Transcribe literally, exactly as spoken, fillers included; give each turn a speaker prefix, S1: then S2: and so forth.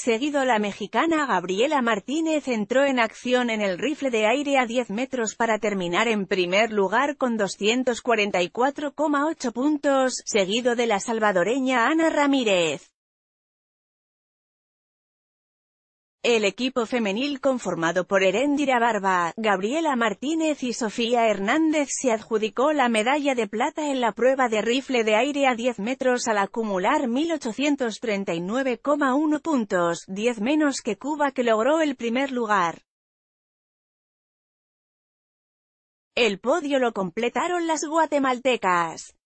S1: Seguido, la mexicana Gabriela Martínez entró en acción en el rifle de aire a diez metros para terminar en primer lugar con doscientos cuarenta y cuatro coma ocho puntos, seguido de la salvadoreña Ana Ramírez. El equipo femenil conformado por Eréndira Barba, Gabriela Martínez y Sofía Hernández se adjudicó la medalla de plata en la prueba de rifle de aire a diez metros al acumular mil ochocientos treinta y nueve coma uno puntos, diez menos que Cuba, que logró el primer lugar. El podio lo completaron las guatemaltecas